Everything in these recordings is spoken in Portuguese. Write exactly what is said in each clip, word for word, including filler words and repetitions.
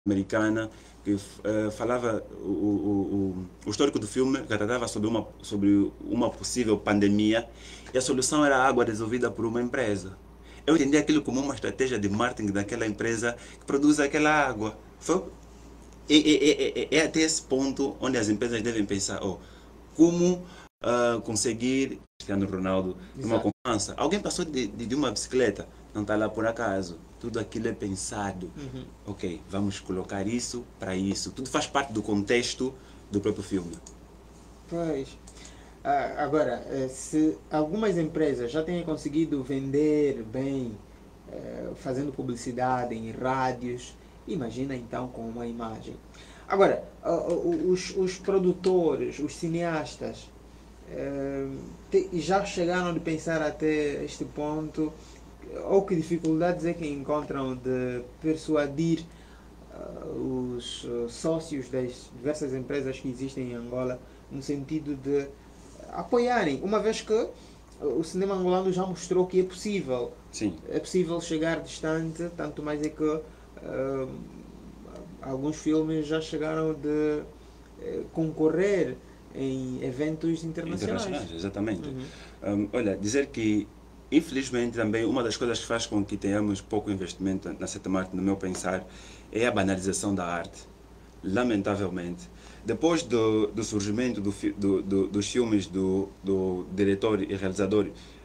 americana que uh, falava o, o, o, o histórico do filme, que tratava sobre uma, sobre uma possível pandemia e a solução era a água resolvida por uma empresa. Eu entendi aquilo como uma estratégia de marketing daquela empresa que produz aquela água. Foi, é, é, é, é até esse ponto onde as empresas devem pensar, oh, como uh, conseguir Cristiano Ronaldo uma confiança. Alguém passou de, de, de uma bicicleta, não está lá por acaso. Tudo aquilo é pensado. Uhum. Ok, vamos colocar isso para isso. Tudo faz parte do contexto do próprio filme. Pois. Ah, agora, se algumas empresas já têm conseguido vender bem, eh, fazendo publicidade em rádios, imagina então com uma imagem. Agora, os, os produtores, os cineastas, eh, já chegaram de pensar até este ponto, ou que dificuldades é que encontram de persuadir uh, os uh, sócios das diversas empresas que existem em Angola no sentido de apoiarem, uma vez que o cinema angolano já mostrou que é possível. Sim. É possível chegar distante, tanto mais é que uh, alguns filmes já chegaram de uh, concorrer em eventos internacionais. Internacionais, exatamente. Uhum. Um, olha, dizer que infelizmente também uma das coisas que faz com que tenhamos pouco investimento na sétima arte, no meu pensar, é a banalização da arte. Lamentavelmente. Depois do, do surgimento do, do, do, dos filmes do, do diretor e realizador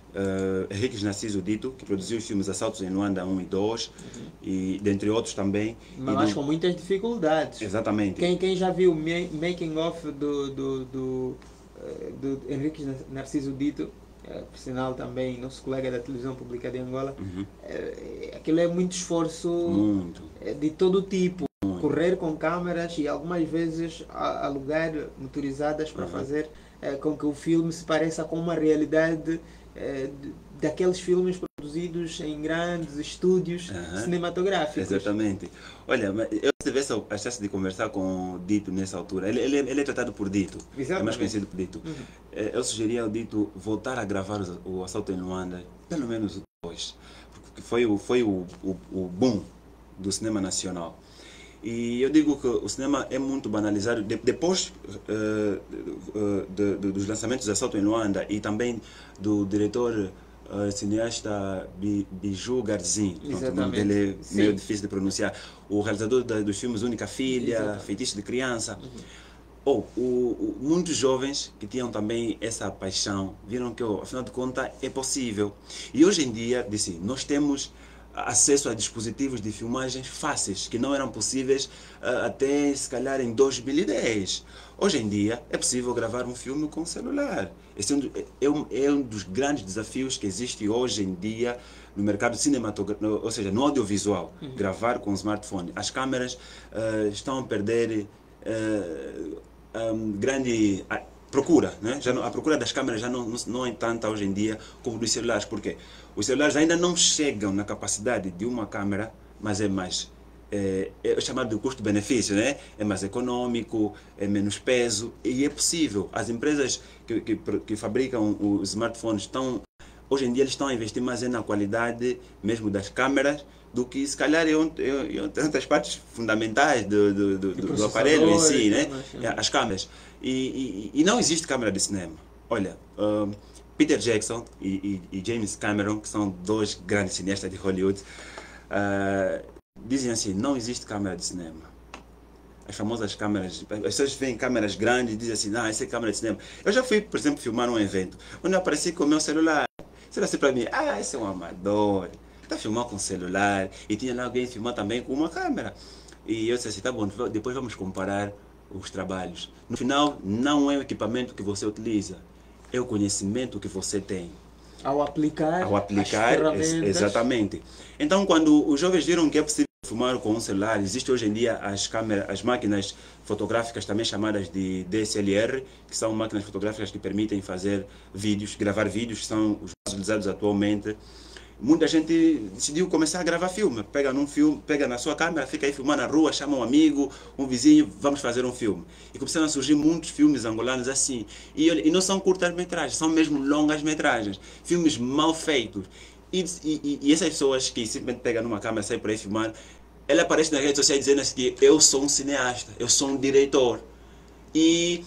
uh, Henrique Narciso Dito, que produziu os filmes Assaltos em Luanda um e dois, uhum. e dentre outros também. Mas do... com muitas dificuldades. Exatamente. Quem, quem já viu o making of do, do, do, do Henrique Narciso Dito, por sinal também nosso colega da televisão pública de Angola, uhum. é, aquilo é muito esforço muito. de todo tipo. Muito. Correr com câmeras e algumas vezes alugar motorizadas para uhum. fazer é, com que o filme se pareça com uma realidade é, de, daqueles filmes produzidos em grandes estúdios uhum. cinematográficos. Exatamente. Olha, eu tivesse a chance de conversar com o Dito nessa altura, ele, ele, ele é tratado por Dito, Exatamente. É mais conhecido por Dito. Uhum. Eu sugeria ao Dito voltar a gravar o, o Assalto em Luanda, pelo menos o dois, porque foi, o, foi o, o, o boom do cinema nacional. E eu digo que o cinema é muito banalizado. De, depois uh, uh, de, de, dos lançamentos do Assalto em Luanda e também do diretor uh, cineasta Biju Garzin, o nome dele é Sim. meio difícil de pronunciar, o realizador da, dos filmes Única Filha, Exatamente. Feitiço de Criança. Uhum. Oh, o, o, muitos jovens que tinham também essa paixão viram que, oh, afinal de contas, é possível. E hoje em dia, disse, nós temos acesso a dispositivos de filmagens fáceis, que não eram possíveis uh, até, se calhar, em dois mil e dez. Hoje em dia, é possível gravar um filme com celular. Esse é um, é um, é um dos grandes desafios que existe hoje em dia no mercado cinematográfico, ou seja, no audiovisual, uhum. gravar com smartphone. As câmeras uh, estão a perder uh, um, grande... procura, né? Já não, a procura das câmeras já não, não, não é tanta hoje em dia como dos celulares, porque os celulares ainda não chegam na capacidade de uma câmera, mas é mais, é, é chamado de custo-benefício, né? É mais econômico, é menos peso e é possível. As empresas que, que, que fabricam os smartphones estão, hoje em dia eles estão a investir mais na qualidade mesmo das câmeras do que se calhar em outras partes fundamentais do, do, do, do aparelho em si, né? As câmeras. E, e, e não existe câmera de cinema. Olha, um, Peter Jackson e, e, e James Cameron, que são dois grandes cineastas de Hollywood, uh, dizem assim, não existe câmera de cinema. As famosas câmeras, as pessoas veem câmeras grandes e dizem assim, não, essa é câmera de cinema. Eu já fui, por exemplo, filmar um evento, onde eu apareci com o meu celular. Você vai assim para mim, ah, esse é um amador, está filmando com celular, e tinha lá alguém filmando também com uma câmera. E eu disse assim, tá bom, depois vamos comparar os trabalhos. No final, não é o equipamento que você utiliza, é o conhecimento que você tem. Ao aplicar, Ao aplicar, ex exatamente. Então, quando os jovens viram que é possível filmar com um celular, existe hoje em dia as câmeras, as máquinas fotográficas também chamadas de D S L R, que são máquinas fotográficas que permitem fazer vídeos, gravar vídeos, que são os mais utilizados atualmente. Muita gente decidiu começar a gravar filme. Pega num filme, pega na sua câmera, fica aí filmando na rua, chama um amigo, um vizinho, vamos fazer um filme. E começaram a surgir muitos filmes angolanos assim. E, e não são curtas-metragens, são mesmo longas-metragens. Filmes mal feitos. E, e, e essas pessoas que simplesmente pegam numa câmera e saem por aí filmar, ele aparece nas redes sociais dizendo assim que eu sou um cineasta, eu sou um diretor. E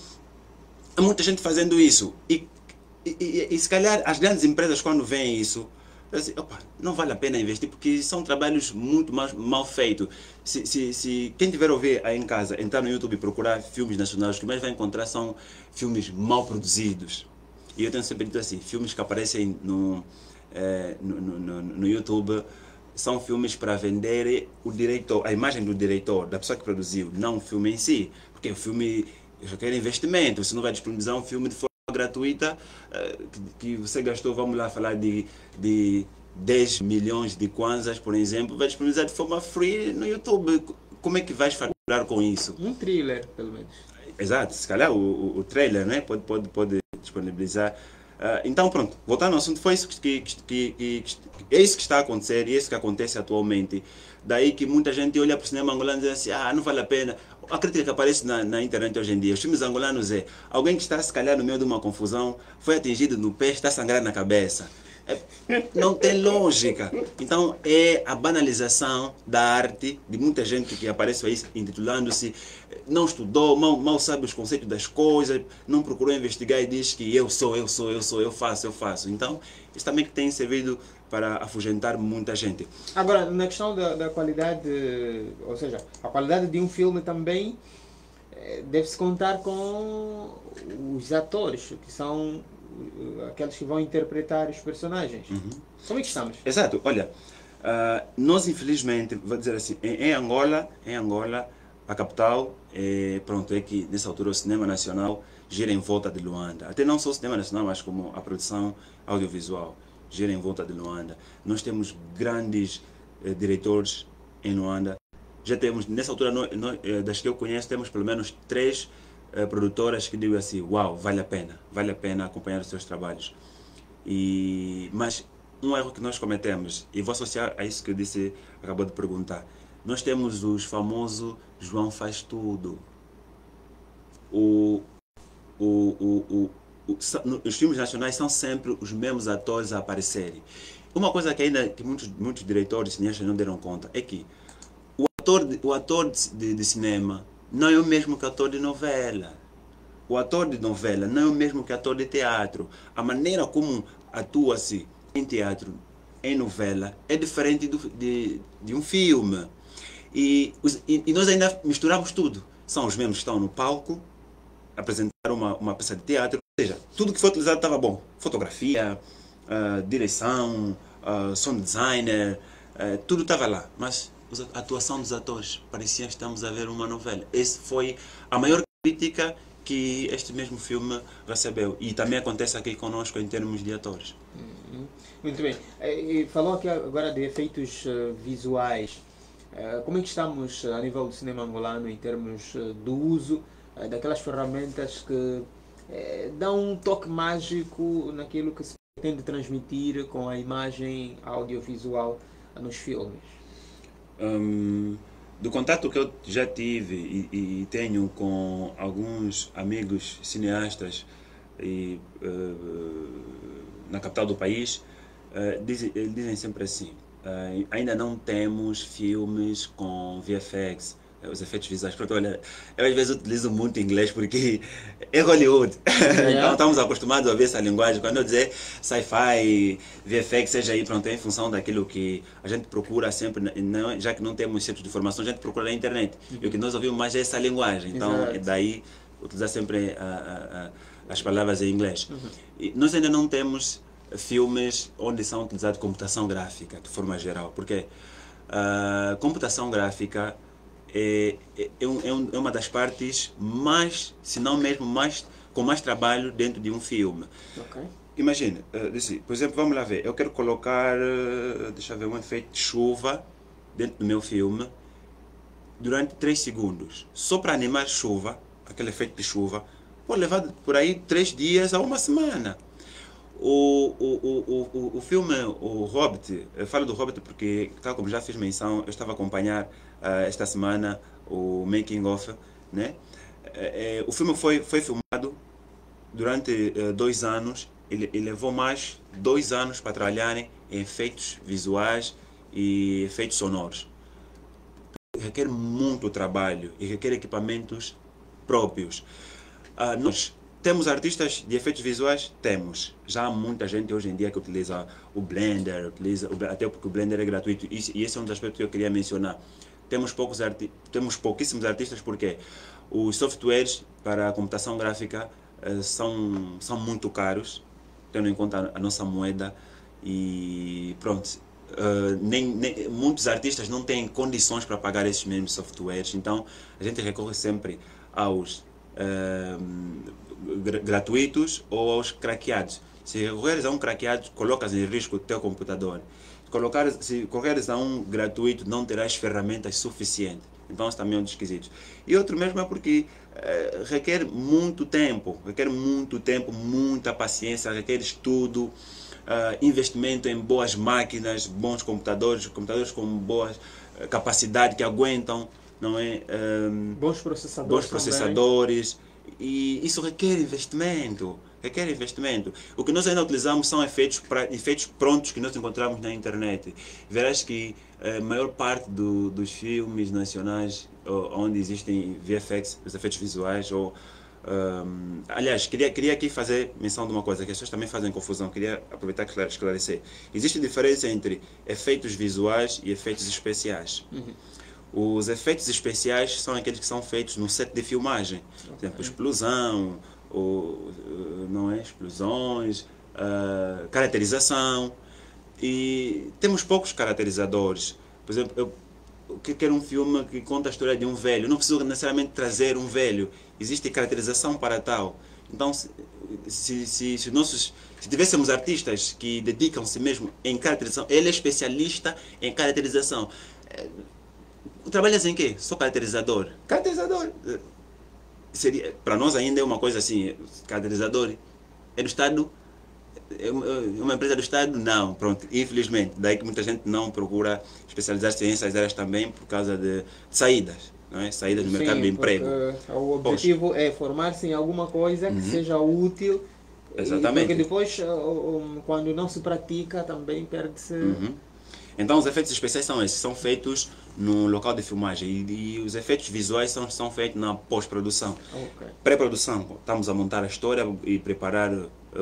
há muita gente fazendo isso. E, e, e, e se calhar as grandes empresas, quando veem isso, assim, opa, não vale a pena investir, porque são trabalhos muito mais mal feitos. Se, se, se quem tiver a ouvir aí em casa, entrar no YouTube e procurar filmes nacionais, o que mais vai encontrar são filmes mal produzidos. E eu tenho sempre dito assim, filmes que aparecem no, eh, no, no, no YouTube são filmes para vender o diretor, a imagem do diretor, da pessoa que produziu, não o filme em si. Porque o filme requer investimento, você não vai disponibilizar um filme de forma gratuita, que, que você gastou, vamos lá falar de, de dez milhões de kwanzas, por exemplo, vai disponibilizar de forma free no YouTube. Como é que vais faturar com isso? Um thriller, pelo menos. Exato, se calhar o, o, o trailer, né? pode, pode, pode disponibilizar. Uh, então pronto, voltando ao assunto, foi isso que, que, que, que, que é isso que está a acontecer e é isso que acontece atualmente. Daí que muita gente olha para o cinema angolano e diz assim, ah, não vale a pena. A crítica que aparece na, na internet hoje em dia, os filmes angolanos é alguém que está se calhar no meio de uma confusão, foi atingido no pé, está sangrando na cabeça. É, não tem lógica. Então é a banalização da arte de muita gente que aparece aí intitulando-se, não estudou, mal, mal sabe os conceitos das coisas, não procurou investigar e diz que eu sou, eu sou, eu sou, eu faço, eu faço. Então isso também que tem servido para afugentar muita gente. Agora, na questão da, da qualidade, ou seja, a qualidade de um filme também deve-se contar com os atores, que são aqueles que vão interpretar os personagens. Uhum. Como é que estamos? Exato, olha, uh, nós infelizmente, vou dizer assim, em, em Angola, em Angola, a capital, é, pronto, é que nessa altura o cinema nacional gira em volta de Luanda. Até não só o cinema nacional, mas como a produção audiovisual gira em volta de Luanda. Nós temos grandes eh, diretores em Luanda. Já temos, nessa altura, nós, nós, eh, das que eu conheço, temos pelo menos três eh, produtoras que digo assim, uau, vale a pena, vale a pena acompanhar os seus trabalhos. E, mas um erro que nós cometemos, e vou associar a isso que eu disse, acabou de perguntar, nós temos os famosos João faz tudo. O, o, o, o, os filmes nacionais são sempre os mesmos atores a aparecerem. Uma coisa que ainda que muitos, muitos diretores e cineastas não deram conta é que o ator, de, o ator de, de cinema não é o mesmo que o ator de novela. O ator de novela não é o mesmo que o ator de teatro. A maneira como atua-se em teatro, em novela, é diferente do, de, de um filme. E, e, e nós ainda misturamos tudo. São os mesmos que estão no palco, apresentar uma, uma peça de teatro. Ou seja, tudo que foi utilizado estava bom. Fotografia, uh, direção, uh, sound designer, uh, tudo estava lá. Mas a atuação dos atores, parecia que estamos a ver uma novela. Essa foi a maior crítica que este mesmo filme recebeu. E também acontece aqui conosco em termos de atores. Uhum. Muito bem. E falou aqui agora de efeitos uh, visuais. Uh, como é que estamos a nível do cinema angolano em termos uh, do uso uh, daquelas ferramentas que uh, dão um toque mágico naquilo que se pretende transmitir com a imagem audiovisual uh, nos filmes? Um, do contato que eu já tive e, e tenho com alguns amigos cineastas e, uh, na capital do país, uh, dizem, dizem sempre assim, uh, ainda não temos filmes com V F X, os efeitos visuais. Porque, olha, eu às vezes utilizo muito inglês porque é Hollywood. Yeah. Então estamos acostumados a ver essa linguagem. Quando eu dizer sci-fi, V F X, seja aí, pronto, é em função daquilo que a gente procura sempre, não, já que não temos centros de informação, a gente procura na internet. Uhum. E o que nós ouvimos mais é essa linguagem. Então, Exato. É daí utilizar sempre a, a, a, as palavras em inglês. Uhum. E nós ainda não temos filmes onde são utilizados computação gráfica, de forma geral. Porque a computação gráfica É, é, é, um, é uma das partes mais, se não mesmo mais, com mais trabalho dentro de um filme. Okay. Imagina, uh, disse, por exemplo, vamos lá ver, eu quero colocar, uh, deixa eu ver, um efeito de chuva dentro do meu filme durante três segundos. Só para animar chuva, aquele efeito de chuva, pode levar por aí três dias a uma semana. O, o, o, o, o filme, o Hobbit, eu falo do Hobbit porque, tal como já fiz menção, eu estava a acompanhar uh, esta semana o Making of, né? É, é, o filme foi, foi filmado durante uh, dois anos, ele, ele levou mais dois anos para trabalharem em efeitos visuais e efeitos sonoros. requer muito trabalho e requer equipamentos próprios. Uh, nós temos artistas de efeitos visuais? Temos. Já há muita gente hoje em dia que utiliza o Blender, utiliza, até porque o Blender é gratuito, e esse é um dos aspectos que eu queria mencionar. Temos, poucos arti temos pouquíssimos artistas porque os softwares para a computação gráfica uh, são, são muito caros, tendo em conta a nossa moeda, e pronto. Uh, nem, nem, muitos artistas não têm condições para pagar esses mesmos softwares, então a gente recorre sempre aos uh, gr gratuitos ou aos craqueados. Se recorreres a um craqueado, colocas em risco o teu computador. Se, colocar, se recorreres a um gratuito, não terás ferramentas suficientes. Então, isso também é um dos quesitos. E outro mesmo é porque uh, requer muito tempo, requer muito tempo, muita paciência, requer estudo, Uh, investimento em boas máquinas, bons computadores, computadores com boa uh, capacidade que aguentam, não é? Um, bons processadores. Bons processadores. E isso requer investimento, requer investimento. O que nós ainda utilizamos são efeitos, pra, efeitos prontos que nós encontramos na internet. Verás que a maior parte do, dos filmes nacionais onde existem V F X, os efeitos visuais, ou Um, aliás, queria, queria aqui fazer menção de uma coisa que as pessoas também fazem confusão, queria aproveitar para esclarecer. Existe diferença entre efeitos visuais e efeitos especiais. Uhum. Os efeitos especiais são aqueles que são feitos no set de filmagem. Okay. Por exemplo, explosão, ou, não é? Explosões, uh, caracterização. E temos poucos caracterizadores. Por exemplo, eu que quer um filme que conta a história de um velho, não preciso necessariamente trazer um velho, existe caracterização para tal. Então, se, se, se, se, nossos, se tivéssemos artistas que dedicam-se mesmo em caracterização, ele é especialista em caracterização. Trabalhas em quê? Sou caracterizador. Caracterizador. Seria, para nós ainda é uma coisa assim, caracterizador é do Estado. É uma empresa do Estado? Não, pronto, infelizmente. Daí que muita gente não procura especializar-se nessas áreas também por causa de saídas, não é? Saídas no Sim, mercado de emprego. O objetivo Poxa. é formar-se em alguma coisa que uhum. seja útil. Exatamente. Porque depois, quando não se pratica, também perde-se. Uhum. Então, os efeitos especiais são esses, são feitos no local de filmagem e, e os efeitos visuais são, são feitos na pós-produção. Okay. Pré-produção, estamos a montar a história e preparar o,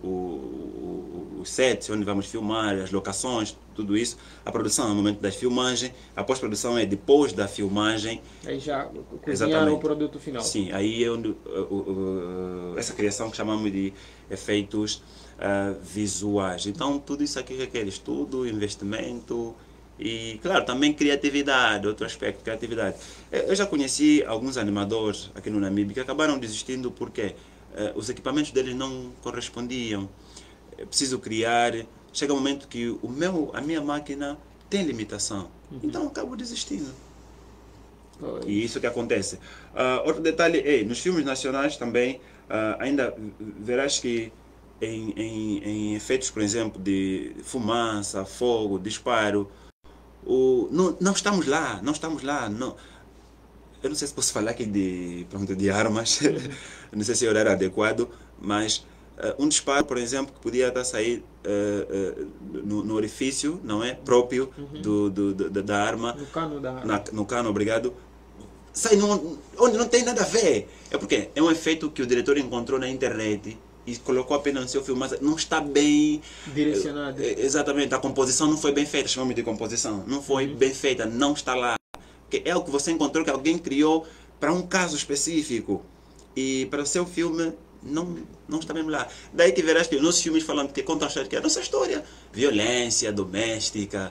o, o set onde vamos filmar, as locações, tudo isso. A produção é no momento da filmagem, a pós-produção é depois da filmagem. Aí já cozinhar o produto final. Sim, aí é onde uh, uh, uh, essa criação que chamamos de efeitos uh, visuais. Então tudo isso aqui requer estudo, investimento e, claro, também criatividade, outro aspecto, criatividade. Eu já conheci alguns animadores aqui no Namíbia que acabaram desistindo porque uh, os equipamentos deles não correspondiam. É preciso criar, chega um momento que o meu, a minha máquina tem limitação, uhum. então eu acabo desistindo. Pois. E isso que acontece. Uh, outro detalhe é, nos filmes nacionais também, uh, ainda verás que em, em, em efeitos, por exemplo, de fumaça, fogo, disparo, o, não, não estamos lá, não estamos lá. Não. Eu não sei se posso falar aqui de, pronto, de armas, uhum. não sei se é o horário adequado, mas uh, um disparo, por exemplo, que podia estar a sair uh, uh, no, no orifício, não é? Próprio uhum. do, do, do, da arma. No cano da arma. Na, no cano, obrigado. Sai no, onde não tem nada a ver. É porque é um efeito que o diretor encontrou na internet e colocou apenas no seu filme, mas não está bem direcionado. É, exatamente, a composição não foi bem feita, chamamos de composição, não foi uhum. bem feita, não está lá. Que é o que você encontrou, que alguém criou para um caso específico e para o seu filme não, não está mesmo lá. Daí que verás que os nossos filmes falam que contam a história, que é a nossa história, violência doméstica,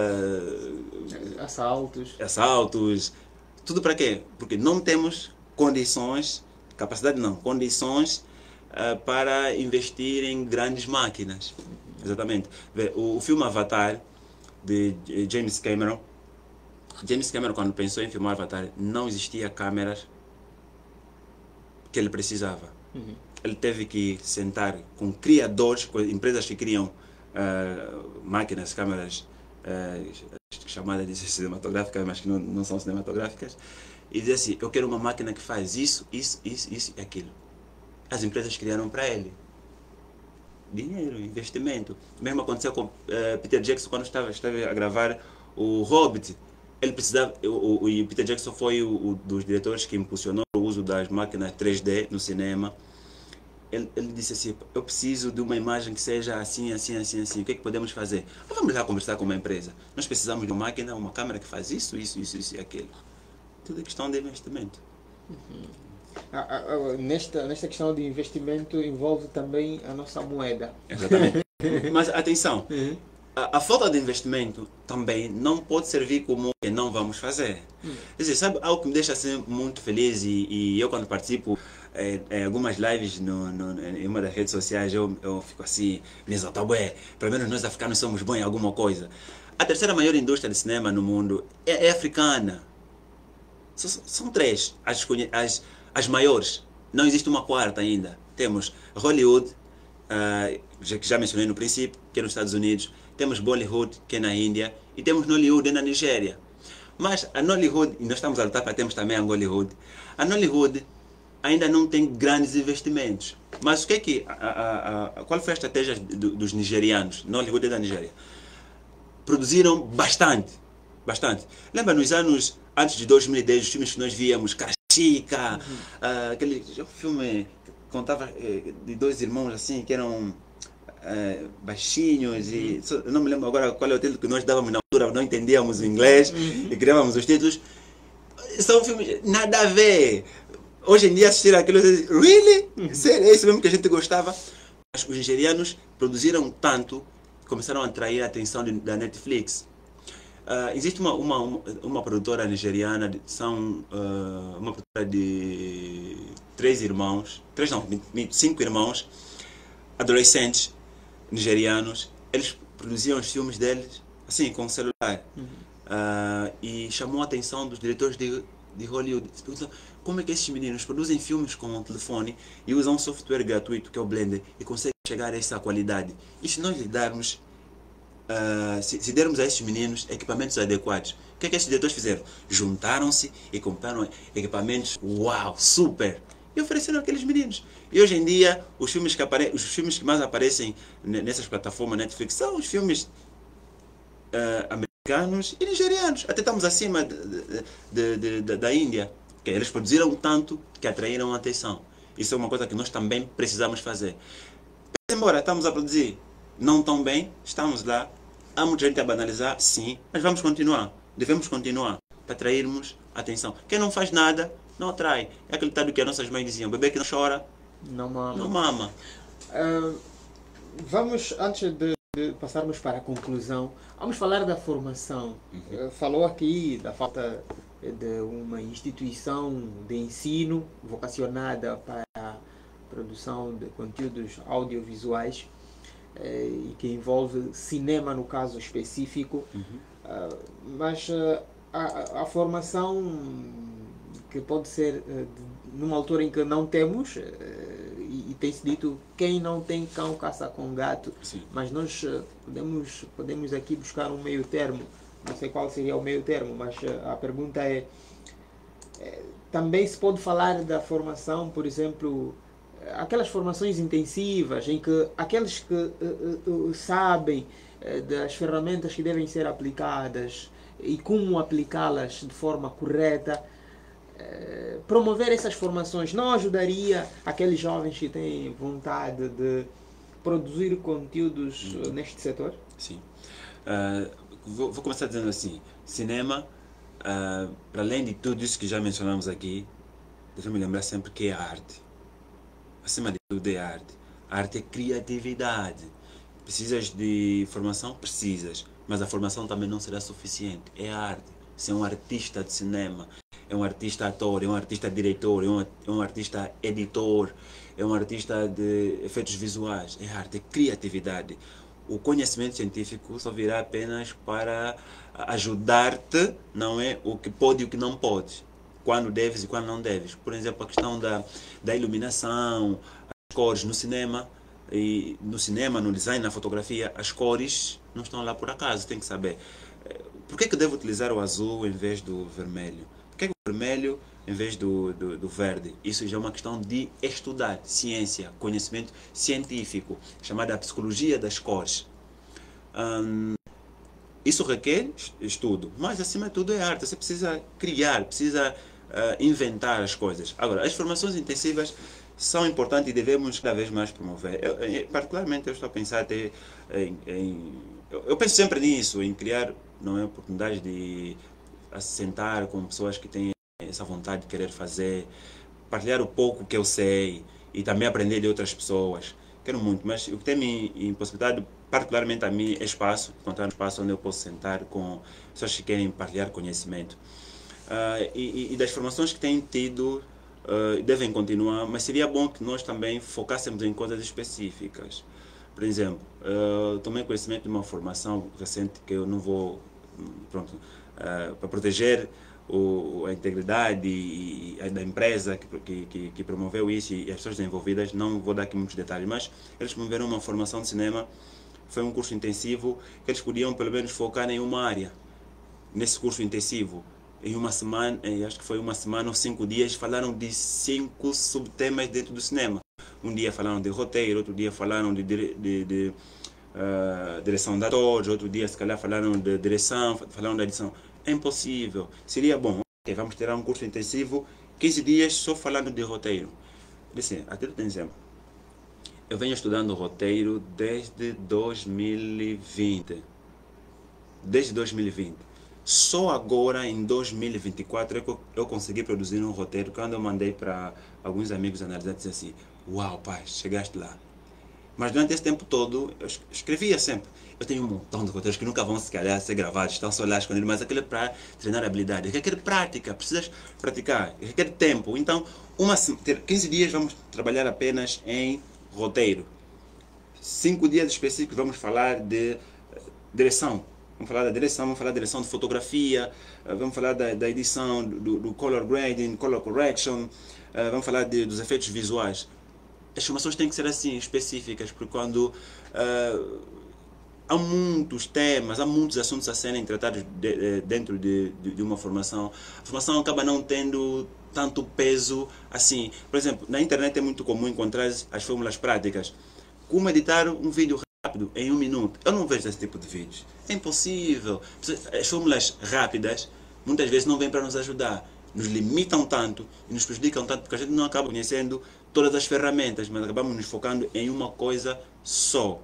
uh, assaltos, assaltos. Tudo para quê? Porque não temos condições, capacidade não, condições uh, para investir em grandes máquinas. Exatamente. O, o filme Avatar, de James Cameron, James Cameron, quando pensou em filmar Avatar, não existia câmeras que ele precisava. Uhum. Ele teve que sentar com criadores, com empresas que criam uh, máquinas, câmeras, uh, chamadas de cinematográficas, mas que não, não são cinematográficas, e dizer assim, eu quero uma máquina que faz isso, isso, isso, isso e aquilo. As empresas criaram para ele. Dinheiro, investimento. O mesmo aconteceu com uh, Peter Jackson quando estava, estava a gravar o Hobbit. ele precisava, o, o, o Peter Jackson foi o, o dos diretores que impulsionou o uso das máquinas três D no cinema. Ele, ele disse assim, eu preciso de uma imagem que seja assim, assim, assim, assim, o que é que podemos fazer? Ah, vamos lá conversar com uma empresa. Nós precisamos de uma máquina, uma câmera que faz isso, isso, isso, isso e aquilo. Tudo é questão de investimento. Uhum. Ah, ah, nesta, nesta questão de investimento envolve também a nossa moeda. Exatamente. Mas atenção, Uhum. a, a falta de investimento também não pode servir como que não vamos fazer. Uhum. Quer dizer, sabe algo que me deixa assim, muito feliz e, e eu quando participo em é, é, algumas lives no, no, em uma das redes sociais eu, eu fico assim, me exalta, ué, pelo menos nós africanos somos bons em alguma coisa. A terceira maior indústria de cinema no mundo é, é africana. São, são três as, as, as maiores. Não existe uma quarta ainda. Temos Hollywood, uh, já, que já mencionei no princípio, que é nos Estados Unidos. Temos Bollywood, que é na Índia. E temos Nollywood, na Nigéria. Mas a Nollywood, e nós estamos a lutar para termos também a Hollywood, a Nollywood ainda não tem grandes investimentos. Mas o que é que, a, a, a, qual foi a estratégia do, dos nigerianos? Nollywood é da Nigéria. Produziram bastante, bastante. Lembra nos anos antes de dois mil e dez, os filmes que nós víamos, Chica, uhum. uh, aquele filme que contava eh, de dois irmãos assim, que eram uh, baixinhos, uhum. e eu não me lembro agora qual é o título que nós dávamos na altura, não entendíamos o inglês, uhum. e criávamos os títulos. São filmes nada a ver. Hoje em dia assistir aquilo, really? Uhum. Sério, é isso mesmo que a gente gostava. Mas os nigerianos produziram tanto, começaram a atrair a atenção de, da Netflix. Uh, existe uma, uma, uma produtora nigeriana, são uh, uma produtora de três irmãos, três não, cinco irmãos, adolescentes nigerianos. Eles produziam os filmes deles assim, com o celular. Uhum. Uh, e chamou a atenção dos diretores de, de Hollywood. Como é que esses meninos produzem filmes com o telefone e usam um software gratuito, que é o Blender, e conseguem chegar a essa qualidade? E se nós lhe darmos Uh, se, se dermos a esses meninos equipamentos adequados, o que é que esses diretores fizeram? Juntaram-se e compraram equipamentos, uau, super, e ofereceram àqueles meninos. E hoje em dia, os filmes que, apare os filmes que mais aparecem nessas plataformas Netflix são os filmes uh, americanos e nigerianos. Até estamos acima de, de, de, de, da Índia, que eles produziram tanto que atraíram a atenção. Isso é uma coisa que nós também precisamos fazer. Embora estamos a produzir não tão bem, estamos lá. Há muita gente a banalizar, sim, mas vamos continuar. Devemos continuar para atrairmos atenção. Quem não faz nada, não atrai. É aquele ditado que as nossas mães diziam: bebê que não chora, não mama. Não mama. Uh, vamos, antes de, de passarmos para a conclusão, vamos falar da formação. Uhum. Uh, falou aqui da falta de uma instituição de ensino vocacionada para a produção de conteúdos audiovisuais, e que envolve cinema no caso específico, uhum. uh, mas uh, a, a formação que pode ser uh, de, numa altura em que não temos, uh, e, e tem-se dito quem não tem cão caça com gato. Sim. Mas nós uh, podemos, podemos aqui buscar um meio termo, não sei qual seria o meio termo, mas uh, a pergunta é, é, também se pode falar da formação, por exemplo, aquelas formações intensivas em que aqueles que uh, uh, sabem uh, das ferramentas que devem ser aplicadas e como aplicá-las de forma correta, uh, promover essas formações não ajudaria aqueles jovens que têm vontade de produzir conteúdos uh, neste setor? Sim. Uh, vou, vou começar dizendo assim, cinema, uh, para além de tudo isso que já mencionamos aqui, devemos lembrar sempre que é arte. Acima de tudo é arte. A arte é criatividade. Precisas de formação? Precisas. Mas a formação também não será suficiente. É arte. Você é um artista de cinema, é um artista ator, é um artista diretor, é um, é um artista editor, é um artista de efeitos visuais. É arte, é criatividade. O conhecimento científico só virá apenas para ajudar-te, não é? O que pode e o que não pode. Quando deves e quando não deves. Por exemplo, a questão da, da iluminação, as cores no cinema, e no cinema, no design, na fotografia, as cores não estão lá por acaso, tem que saber. Por que que eu devo utilizar o azul em vez do vermelho? Por que que o vermelho em vez do, do, do verde? Isso já é uma questão de estudar, ciência, conhecimento científico, chamada psicologia das cores. Hum, isso requer estudo, mas acima de tudo é arte. Você precisa criar, precisa uh, inventar as coisas. Agora, as formações intensivas são importantes e devemos cada vez mais promover. Eu, eu, particularmente, eu estou a pensar até em, em eu, eu penso sempre nisso, em criar, não é, oportunidades de assentar com pessoas que têm essa vontade de querer fazer, partilhar o pouco que eu sei e também aprender de outras pessoas. Quero muito, mas o que tem me impossibilitado, particularmente a mim, é espaço, encontrar um espaço onde eu posso sentar com pessoas que querem partilhar conhecimento. Uh, e, e das formações que têm tido, uh, devem continuar, mas seria bom que nós também focássemos em coisas específicas. Por exemplo, uh, tomei conhecimento de uma formação recente que eu não vou, pronto, uh, para proteger o, a integridade e, e da empresa que, que, que promoveu isso e as pessoas envolvidas, não vou dar aqui muitos detalhes, mas eles promoveram uma formação de cinema, foi um curso intensivo, que eles podiam pelo menos focar em uma área. Nesse curso intensivo, em uma semana, acho que foi uma semana ou cinco dias, falaram de cinco subtemas dentro do cinema. Um dia falaram de roteiro, outro dia falaram de, de, de, de uh, direção de atores, outro dia se calhar falaram de direção, falaram da edição. É impossível. Seria bom, okay, vamos ter um curso intensivo, quinze dias só falando de roteiro. Disse, até tem exemplo. Eu venho estudando roteiro desde dois mil e vinte. Desde dois mil e vinte. Só agora, em dois mil e vinte e quatro, eu, eu consegui produzir um roteiro. Quando eu mandei para alguns amigos analisar, disse assim, uau, pai, chegaste lá. Mas durante esse tempo todo, eu escrevia sempre. Eu tenho um montão de roteiros que nunca vão se calhar ser gravados, estão só lá escondidos, mas aquilo é para treinar habilidade. Requer prática, precisas praticar, requer tempo. Então, uma, quinze dias vamos trabalhar apenas em roteiro. Cinco dias específicos vamos falar de direção. Vamos falar da direção, vamos falar da direção de fotografia, vamos falar da, da edição, do, do color grading, color correction, vamos falar de, dos efeitos visuais. As formações têm que ser assim, específicas, porque quando uh, há muitos temas, há muitos assuntos a serem tratados de, de, dentro de, de, de uma formação, a formação acaba não tendo tanto peso assim. Por exemplo, na internet é muito comum encontrar as fórmulas práticas. Como editar um vídeo rápido em um minuto. Eu não vejo esse tipo de vídeos. É impossível. As fórmulas rápidas muitas vezes não vêm para nos ajudar. Nos limitam tanto e nos prejudicam tanto porque a gente não acaba conhecendo todas as ferramentas, mas acabamos nos focando em uma coisa só.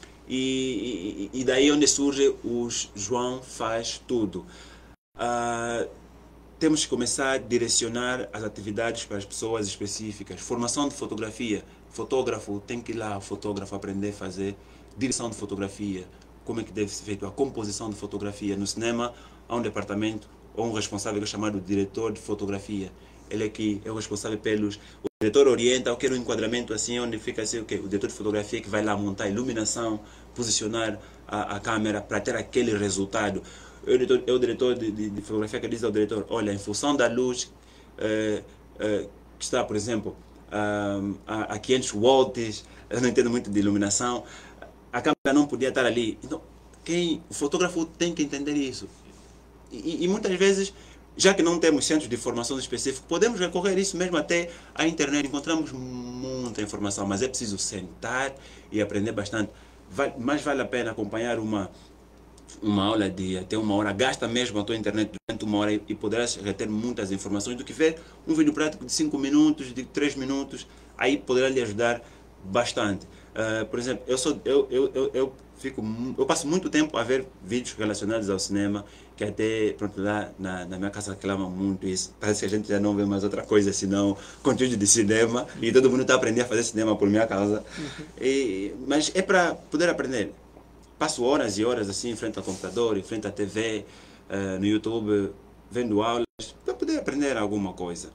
E, e, e daí onde surge os João faz tudo. Uh, temos que começar a direcionar as atividades para as pessoas específicas. Formação de fotografia. Fotógrafo tem que ir lá, fotógrafo, aprender a fazer direção de fotografia. Como é que deve ser feita a composição de fotografia. No cinema há um departamento ou um responsável que é chamado diretor de fotografia. Ele aqui é o responsável pelos... O diretor orienta, eu quero um enquadramento assim, onde fica assim, okay, o diretor de fotografia que vai lá montar a iluminação, posicionar a, a câmera para ter aquele resultado. É o diretor, é o diretor de, de, de fotografia que diz ao diretor, olha, em função da luz eh, eh, que está, por exemplo, a, a quinhentos volts, eu não entendo muito de iluminação, a câmera não podia estar ali. Então, quem, o fotógrafo tem que entender isso. E, e muitas vezes, já que não temos centros de formação específicos, podemos recorrer isso mesmo até à internet. Encontramos muita informação, mas é preciso sentar e aprender bastante. Vai, mais vale a pena acompanhar uma, uma aula de até uma hora, gasta mesmo a tua internet durante uma hora e poderás reter muitas informações do que ver um vídeo prático de cinco minutos, de três minutos, aí poderá lhe ajudar bastante. Uh, por exemplo, eu, sou, eu, eu, eu, eu, fico, eu passo muito tempo a ver vídeos relacionados ao cinema, que até pronto, lá na, na minha casa reclamam muito isso. Parece que a gente já não vê mais outra coisa senão conteúdo de cinema, e todo mundo está aprendendo a fazer cinema por minha causa. Uhum. E, mas é para poder aprender. Passo horas e horas assim em frente ao computador, em frente à T V, uh, no YouTube, vendo aulas, para poder aprender alguma coisa.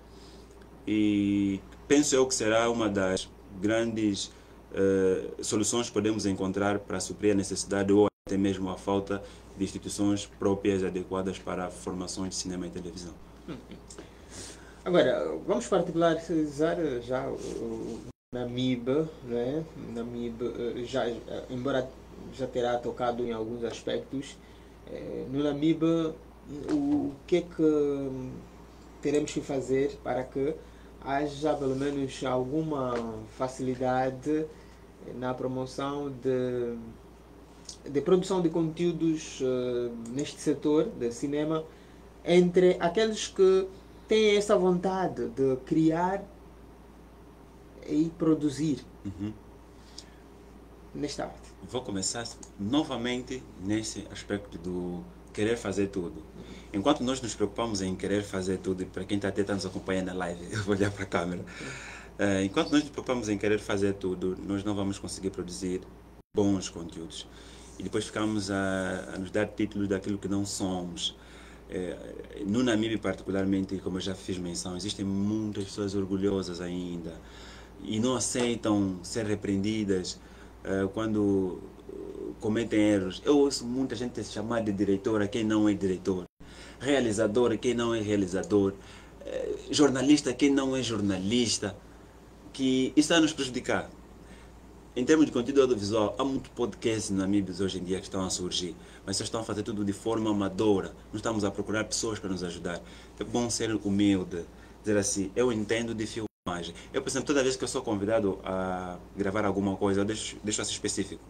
E penso eu que será uma das grandes uh, soluções que podemos encontrar para suprir a necessidade ou até mesmo a falta de instituições próprias adequadas para formações de cinema e televisão. Agora, vamos particularizar já o Namibe, né? Namibe, já, embora já terá tocado em alguns aspectos, no Namibe, o que é que teremos que fazer para que haja pelo menos alguma facilidade na promoção de de produção de conteúdos uh, neste setor de cinema entre aqueles que têm essa vontade de criar e produzir Uhum. nesta arte? Vou começar novamente nesse aspecto do querer fazer tudo. Enquanto nós nos preocupamos em querer fazer tudo, e para quem está até nos acompanhando na live, eu vou olhar para a câmera. Uh, enquanto nós nos preocupamos em querer fazer tudo, nós não vamos conseguir produzir bons conteúdos. E depois ficamos a, a nos dar títulos daquilo que não somos. É, no Namíbia particularmente, como eu já fiz menção, existem muitas pessoas orgulhosas ainda e não aceitam ser repreendidas uh, quando cometem erros. Eu ouço muita gente se chamar de diretor a quem não é diretor, realizador a quem não é realizador, uh, jornalista a quem não é jornalista, que isso está a nos prejudicar. Em termos de conteúdo audiovisual, há muitos podcasts na Namíbia hoje em dia que estão a surgir, mas só estão a fazer tudo de forma amadora. Não estamos a procurar pessoas para nos ajudar. É bom ser humilde, dizer assim, eu entendo de filmagem. Eu, por exemplo, toda vez que eu sou convidado a gravar alguma coisa, eu deixo, deixo assim específico.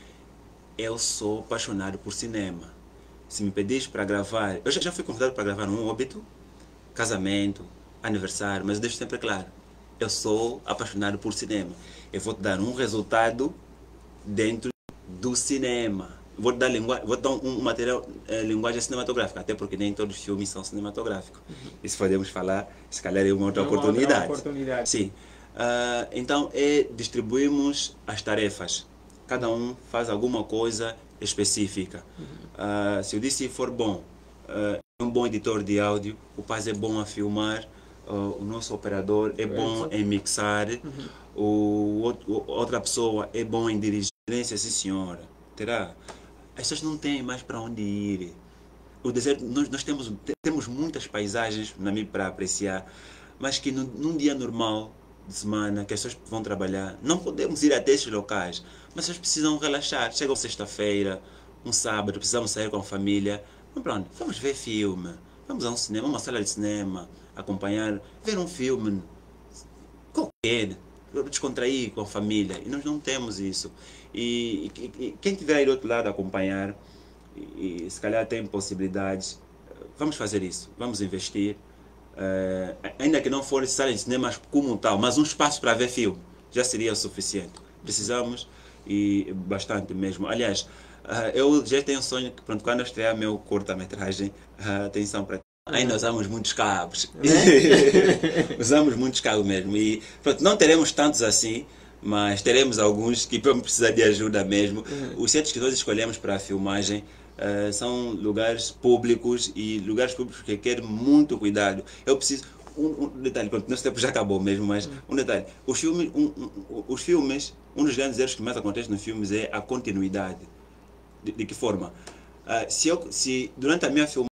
Eu sou apaixonado por cinema. Se me pedis para gravar, eu já, já fui convidado para gravar um óbito, casamento, aniversário, mas eu deixo sempre claro. Eu sou apaixonado por cinema. Eu vou te dar um resultado dentro do cinema. Vou te dar, lingu... vou te dar um material, eh, linguagem cinematográfica, até porque nem todos os filmes são cinematográficos. Uhum. Isso podemos falar, se calhar é uma outra, é uma oportunidade. outra oportunidade. Sim. Uh, então, é, distribuímos as tarefas. Cada um faz alguma coisa específica. Uhum. Uh, se o D C for bom, uh, é um bom editor de áudio, o Paz é bom a filmar, Uh, o nosso operador é bom em mixar, uhum. o, outro, outra pessoa é bom em dirigir, sim senhora, terá. As pessoas não têm mais para onde ir. O deserto, nós, nós temos, temos muitas paisagens na Namíbia para apreciar, mas que no, num dia normal de semana, que as pessoas vão trabalhar, não podemos ir até esses locais, mas as pessoas precisam relaxar. Chegam sexta-feira, um sábado, precisamos sair com a família, então, pronto, vamos ver filme, vamos a um cinema, uma sala de cinema, acompanhar, ver um filme qualquer, descontrair com a família, e nós não temos isso. E, e, e quem estiver aí do outro lado a acompanhar, e, e se calhar tem possibilidades, vamos fazer isso, vamos investir, uh, ainda que não for sala de cinemas como tal, mas um espaço para ver filme já seria o suficiente. Precisamos, e bastante mesmo. Aliás, uh, eu já tenho um sonho que, pronto, quando eu estrear meu curta-metragem, uh, atenção para ainda usamos muitos cabos. É? Usamos muitos cabos mesmo. E pronto, não teremos tantos assim, mas teremos alguns que vão precisar de ajuda mesmo. Uhum. Os centros que nós escolhemos para a filmagem uh, são lugares públicos e lugares públicos que requerem muito cuidado. Eu preciso. Um, um detalhe, pronto, nosso tempo já acabou mesmo, mas uhum. um detalhe. Os filmes, um, um, os filmes, um dos grandes erros que mais acontece nos filmes é a continuidade. De, de que forma? Uh, se, eu, se durante a minha filmagem